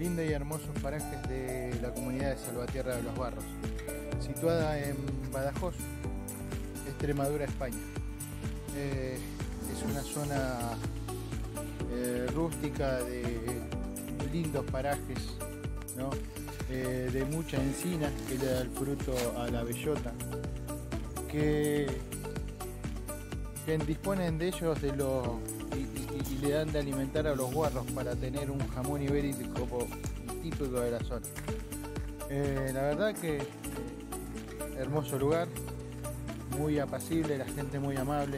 Lindo y hermosos parajes de la comunidad de Salvatierra de los Barros, situada en Badajoz, Extremadura, España. Es una zona rústica de lindos parajes, ¿no? De mucha encina que le da el fruto a la bellota, que disponen de ellos y le dan de alimentar a los guarros para tener un jamón ibérico típico de la zona. La verdad que hermoso lugar, muy apacible, la gente muy amable,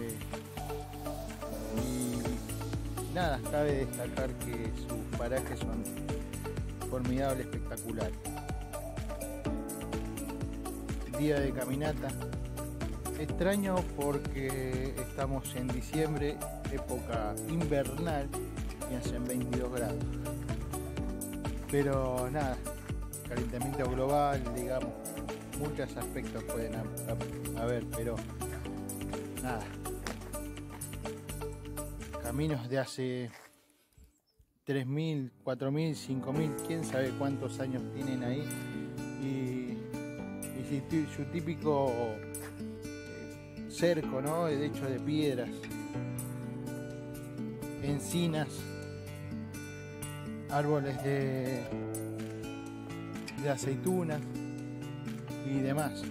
y nada, cabe destacar que sus parajes son formidables, espectaculares. Día de caminata extraño porque estamos en diciembre, época invernal, y hacen 22 grados. Pero nada, calentamiento global, digamos, muchos aspectos pueden haber, pero nada. Caminos de hace 3.000, 4.000, 5.000, quién sabe cuántos años tienen ahí, y su típico cerco, ¿no? De hecho de piedras, encinas, árboles de aceitunas y demás.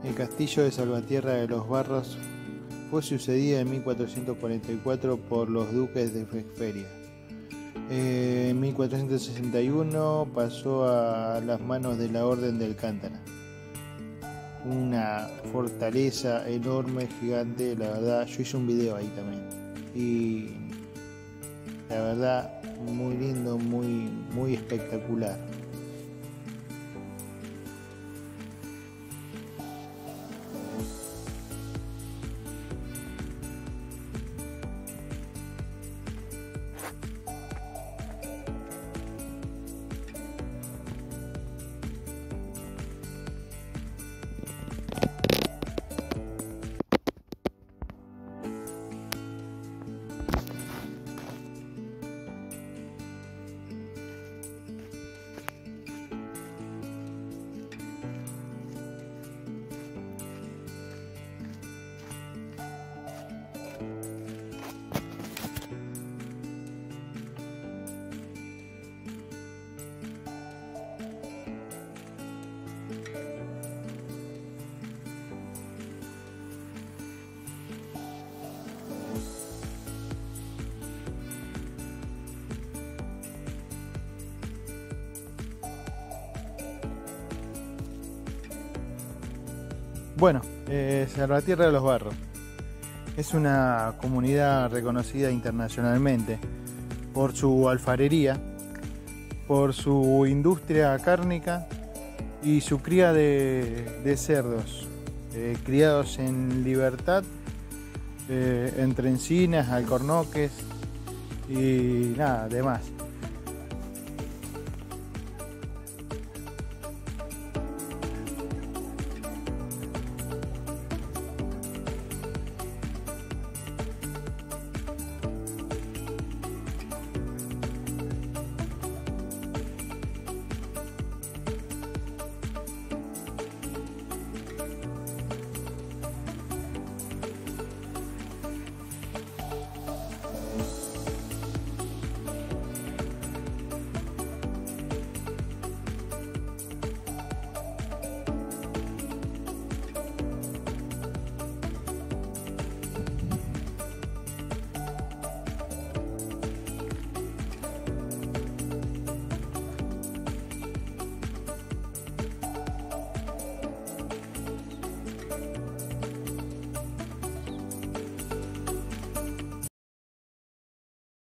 El castillo de Salvatierra de los Barros fue sucedida en 1444 por los duques de Feria. En 1461 pasó a las manos de la Orden de Alcántara. Una fortaleza enorme, gigante, la verdad. Yo hice un video ahí también. Y la verdad, muy lindo, muy espectacular. Bueno, Salvatierra de los Barros es una comunidad reconocida internacionalmente por su alfarería, por su industria cárnica y su cría de cerdos, criados en libertad, entre encinas, alcornoques y nada, demás.